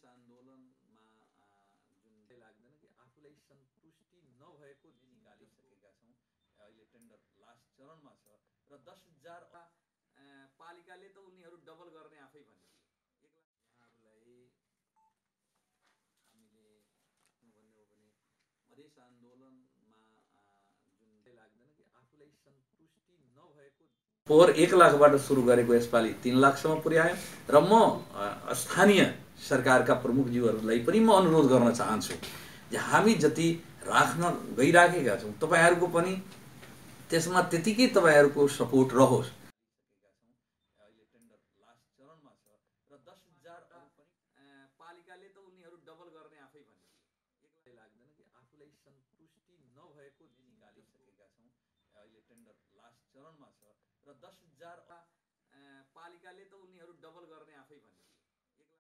आन्दोलनमा जुन लाग्दैन कि आफूलाई सन्तुष्टि नभएको निकालिसकेका छौँ। अहिले टेन्डर लास्ट चरणमा छ र 10,000 पालिकाले त उनीहरू डबल गर्ने आफै भनिदिए। यहाँहरूलाई हामीले भन्ने हो भने मधेस आन्दोलनमा जुन लाग्दैन कि आफूलाई सन्तुष्टि नभएको पोहोर 1 लाखबाट सुरु गरेको यसपालि 3 लाखसम्म पुर्यायो र म स्थानीय सरकारका प्रमुखज्यूहरूलाई पनि म अनुरोध गर्न चाहन्छु जे हामी जति राख्न गइराखेका छौँ तपाईहरुको पनि त्यसमा त्यतिकै तपाईहरुको सपोर्ट रहोस्। अहिले टेन्डर लास्ट चरणमा छ र 10,000 पालिकाले त उनीहरू डबल गर्ने आफै भनिदिए। एकलाई लाग्दैन कि आफूलाई सन्तुष्टि नभएको निकालिसकेका छौँ। अहिले टेन्डर लास्ट चरणमा छ र 10,000 पालिकाले त उनीहरू डबल गर्ने